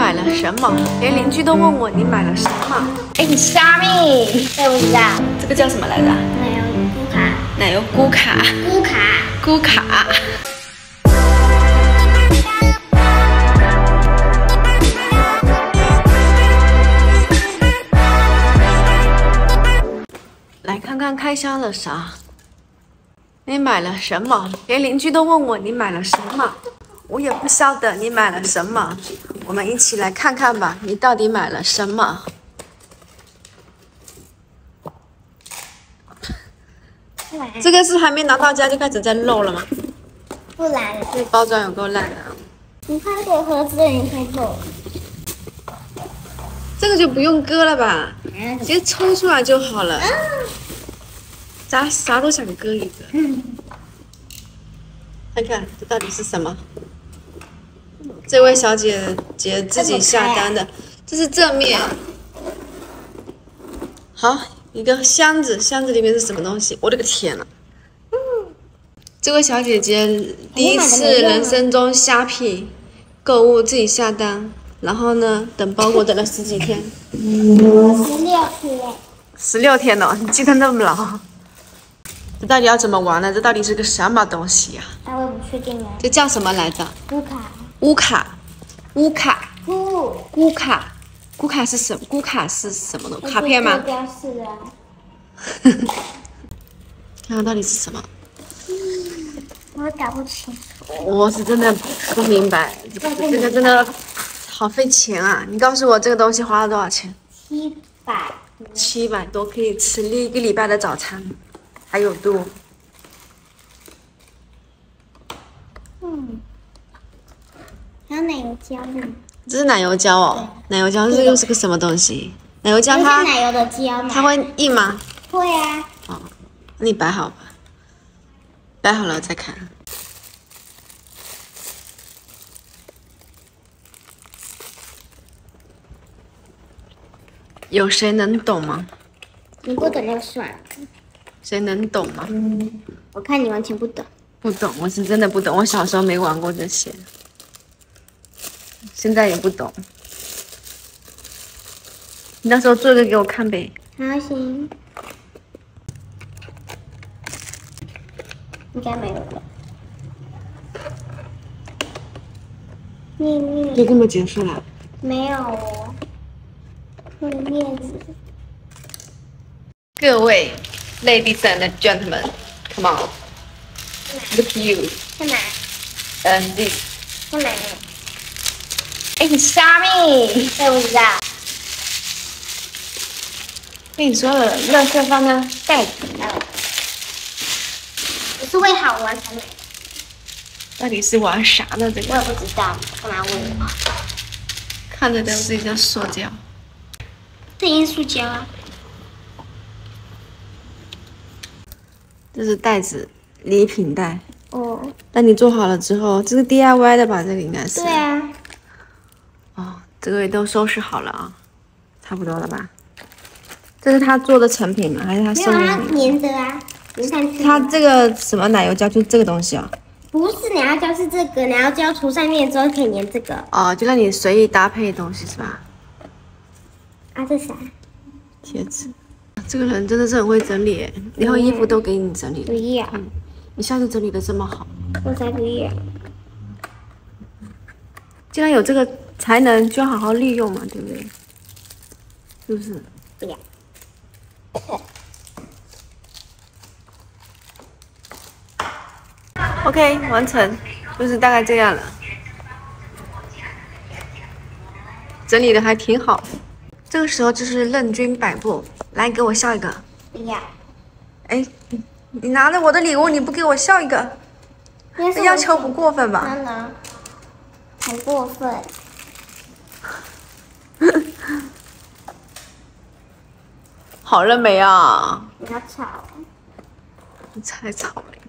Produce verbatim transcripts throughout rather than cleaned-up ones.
买了什么？连邻居都问我你买了什么？哎，你虾米？ 我不知道。 这个叫什么来着？ 奶油咕卡。 奶油咕卡。 咕卡。 咕卡。来看看开箱了啥？你买了什么？连邻居都问我你买了什么，我也不晓得你买了什么。我们一起来看看吧，你到底买了什么？这个是还没拿到家就开始在漏了吗？ 不然这包装有够烂的。 你看这个盒子也可以漏。 这个就不用割了吧，直接抽出来就好了。咋啥都想割一个。嗯、看看这到底是什么？这位小姐姐自己下单的，这是正面。好，一个箱子，箱子里面是什么东西？我的个天呐！嗯、这位小姐姐第一次人生中虾皮购物自己下单，然后呢，等包裹等了十几天。 十六天。 十六天哦，你记得那么牢？这到底要怎么玩呢？这到底是个什么东西呀、 啊？我也不确定啊。 这叫什么来着？ 乌卡。 乌卡，乌卡， 乌乌卡，乌卡是什么？乌卡是什么东西？卡片吗？ 标示啊。 看看到底是什么？ 嗯、我搞不清。 我是真的不明白，这个真的好费钱啊！你告诉我这个东西花了多少钱？ 七百。 七百多可以吃一个礼拜的早餐。还有多， 嗯，还有奶油胶呢。 这是奶油胶哦，奶油胶这又是个什么东西？奶油胶它奶油的胶嘛， 它会硬吗？ 会啊。 哦，那你摆好吧，摆好了再看。有谁能懂吗？ 你不懂就算了。 谁能懂吗？ 嗯，我看你完全不懂。 不懂，我是真的不懂。我小时候没玩过这些，现在也不懂。你到时候做一个给我看呗。 好，行。应该没有了。你你就这么结束了？ 没有哦。那个面子。 各位 ，ladies and gentlemen, come on, look you, 干嘛 and this. 干嘛？ 哎，你虾米？ 我不知道。 跟你说了，垃圾放在袋子里。 我是为好玩才买的。 到底是玩啥呢？这个我也不知道，干嘛问我？ 看着都是一个塑胶。 这也是塑胶啊。 这是袋子，礼品袋。 哦。 那你做好了之后，这是 D I Y 的吧？这个应该是。 对啊。 哦，这个也都收拾好了啊，差不多了吧？这是他做的成品吗？还是他送给你？粘的啊，你看。 他这个什么奶油胶，就这个东西啊？ 不是奶油胶，是这个奶油胶涂上面之后可以粘这个。 哦，就让你随意搭配的东西是吧？ 啊，这啥？ 贴纸。这个人真的是很会整理，以后衣服都给你整理。 不要。 嗯，你下次整理的这么好。 我才不要。 既然有这个才能，就要好好利用嘛，对不对？是不是？ 不要。 OK， 完成，就是大概这样了。整理的还挺好。这个时候就是任君摆布，来给我笑一个。 不要。 哎，你拿了我的礼物，你不给我笑一个，这要求不过分吧？ 当然，很过分。 好了没啊？ 你要吵。 你才吵嘞！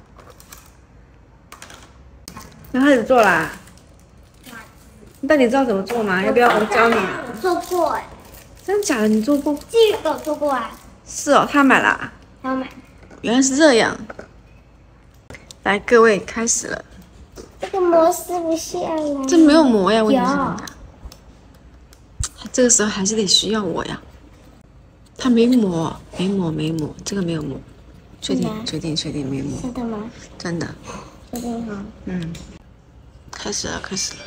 要开始做啦？你到底知道怎么做吗？要不要我教你啊？ 我做过哎。 真的假的？你做过？ 这个我做过啊。 是哦，他买啦。 他买。 原来是这样。来，各位开始了。 这个膜撕不下来。 这没有膜呀，我跟你说。 这个时候还是得需要我呀。他没抹，没抹，没抹，这个没有抹。确定，确定，确定没抹。 真的吗？ 真的。 确定哈。 嗯。开始了，开始了。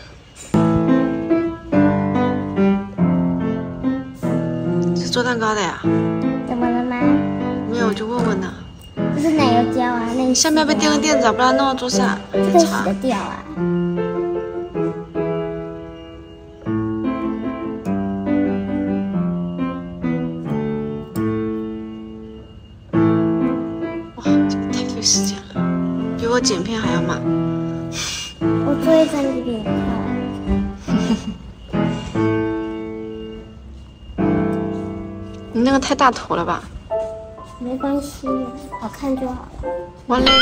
是做蛋糕的呀？ 怎么了吗？ 没有，我就问问呢。 这是奶油胶啊，那你下面要不要垫个垫子，不然弄到桌上。 这个洗得掉啊。 哇，这个太费时间了，比我剪片还要慢。 我做一张就比你快。 你那个太大头了吧？ 没关系，好看就好了。 完了，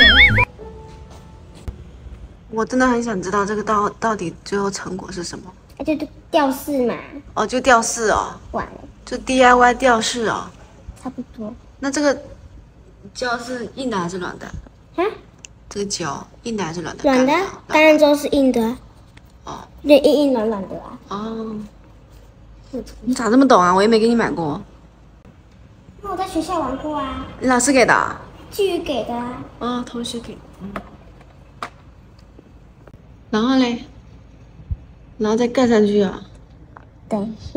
我真的很想知道这个到到底最后成果是什么。 那就吊饰嘛。 哦，就吊饰哦。 完了。 就 D I Y 吊饰哦。 差不多。 那这个胶是硬的还是软的？ 啊？ 这个胶硬的还是软的？ 软的，当然都是硬的。 哦。 对，硬硬软软的啊。 哦。你咋这么懂啊？我也没给你买过。 那我在学校玩过啊。 你老师给的？ 季宇给的啊。 哦，同学给。嗯。然后嘞？然后再盖上去啊？ 等一下。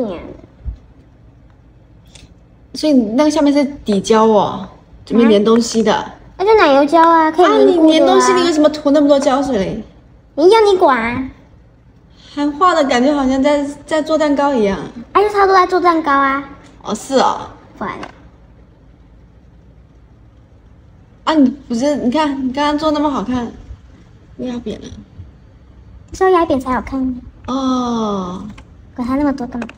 所以那个下面是底胶哦，准备粘东西的。 那就奶油胶啊，可以啊， 凝固的啊。 你粘东西，你为什么涂那么多胶水嘞？ 你要你管。 还画的感觉好像在在做蛋糕一样。 啊，就他都在做蛋糕啊。 哦，是哦。 完了。 啊，你不是？你看你刚刚做那么好看，压扁了。 是要压扁才好看吗？ 哦。 管他那么多干嘛？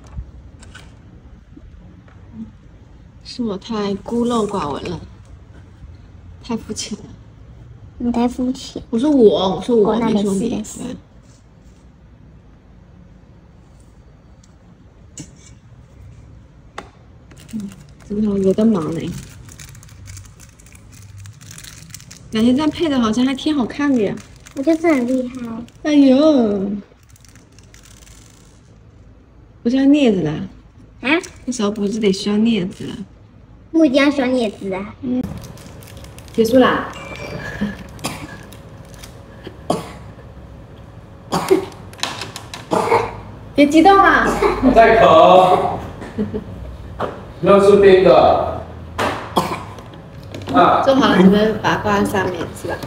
是我太孤陋寡闻了，太肤浅了。 你太肤浅。 我说我，我说我， 哦、 没说你。嗯，这个有点忙呢。感觉这样配的好像还挺好看的呀。 我就是很厉害。 哎呦，不是要镊子的啊？ 那时候不是得需要镊子？ 不一定要需要镊子啊。 嗯。结束啦。别激动啊！ 再烤。要吃冰的。啊。 做好了，准备把它挂在上面，是吧？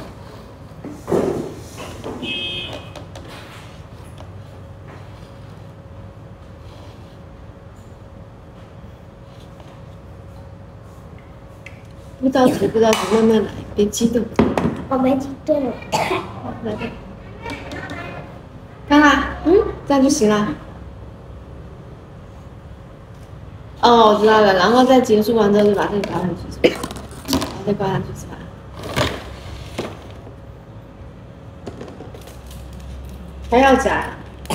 不着急，不着急，慢慢来，别激动。 我没激动。 来吧。看看，嗯，这样就行了。哦，我知道了，然后再结束完之后就把这个挂上去，然后再挂上去是吧？还要夹？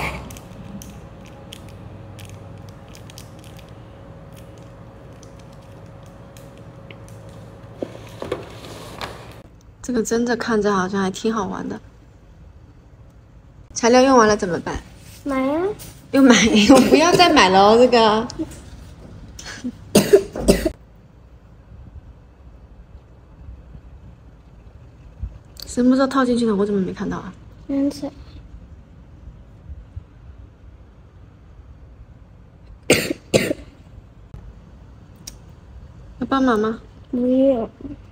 这个真的看着好像还挺好玩的。材料用完了怎么办？ 买呀、啊！ 又买？我不要再买了哦，这个。什么时候套进去的？我怎么没看到啊？ 刚才。 要帮忙吗？ 不用。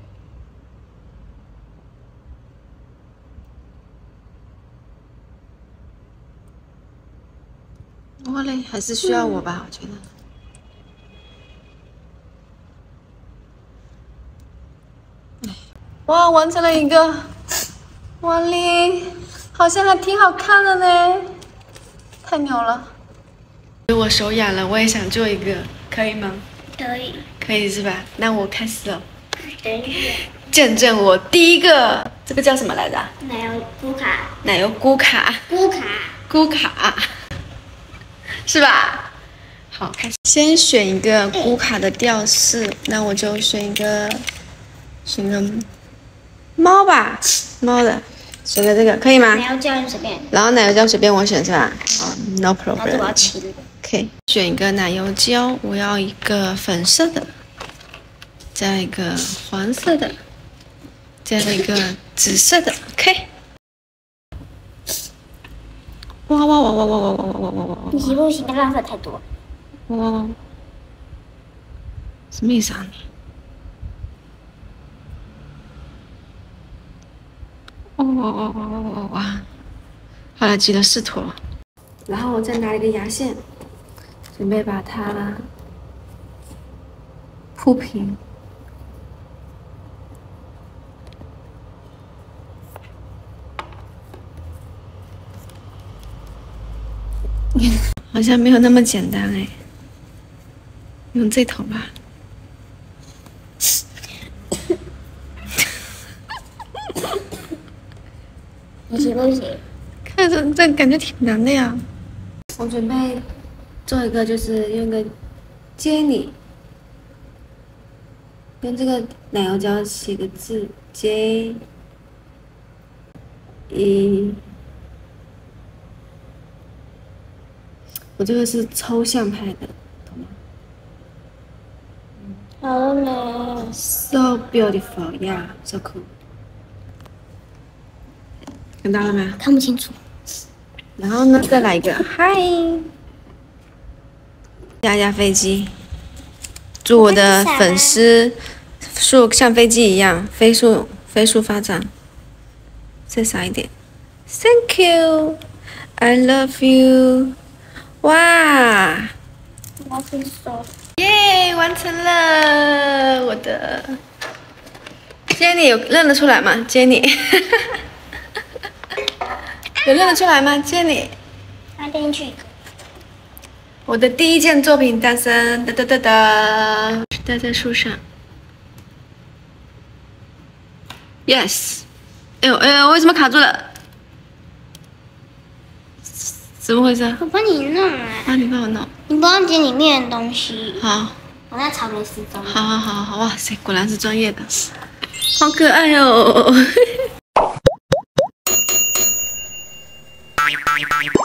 我嘞，还是需要我吧，我觉得。哎，哇，完成了一个，哇嘞，好像还挺好看的呢，太牛了！我手痒了，我也想做一个，可以吗？ 可以。 可以是吧？那我开始了。 等一下。 见证我第一个，这个叫什么来着？ 奶油咕卡。 奶油咕卡。 咕卡。 咕卡。是吧？好，开始。先选一个咕卡的吊饰，那我就选一个，选个猫吧，猫的，选个这个可以吗？ 奶油胶你随便。 然后奶油胶随便我选是吧？哦 ，no problem。 然后这我要切。 OK， 选一个奶油胶，我要一个粉色的，再一个黄色的，再一个紫色的。OK。哇哇哇哇哇哇哇哇哇哇哇！ 不行不行，浪费太多。 哇哇哇！什么意思啊你？哇哇哇哇哇哇哇！好了，挤了四坨，然后我再拿一个牙线，准备把它铺平。好像没有那么简单哎，用这头吧。 不行不行， 看着这感觉挺难的呀。我准备做一个，就是用个接你，用这个奶油胶写个字 J E。我这个是抽象派的，懂吗？ 好了没 So beautiful, yeah, so cool。看到了没？ 看不清楚。 然后呢，再来一个嗨，加加飞机，祝我的粉丝数像飞机一样飞速飞速发展。再撒一点 ，Thank you, I love you。哇！ 我可以收。 耶，完成了我的。Jenny 有认得出来吗 ？Jenny， 有认得出来吗 ？Jenny， 拿进去。 我的第一件作品诞生，哒哒哒哒，戴在树上。Yes， 哎呦哎呦，为什么卡住了？怎么回事？ 我帮你弄啊。 啊，你帮我弄。 你不忘记里面的东西。 好。 我在草莓丝中。 好好好好，哇塞，果然是专业的，好可爱哦。